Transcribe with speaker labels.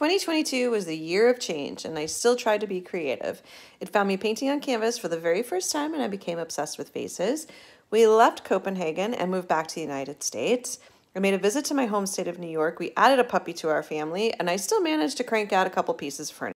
Speaker 1: 2022 was the year of change, and I still tried to be creative. It found me painting on canvas for the very first time, and I became obsessed with faces. We left Copenhagen and moved back to the United States. I made a visit to my home state of New York. We added a puppy to our family, and I still managed to crank out a couple pieces for